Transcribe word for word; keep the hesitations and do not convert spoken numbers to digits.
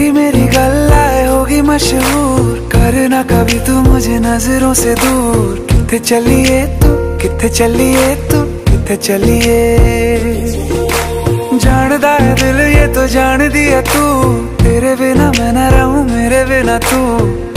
तेरी मेरी गल्लाए होगी मशहूर, करना कभी तू मुझे नजरों से दूर। किथे चलिए तू, किथे चलिए तू, किथे चलिए। जानदा है दिल ये तो जान दिया तू, तेरे बिना मैं ना रहूं मेरे बिना तू।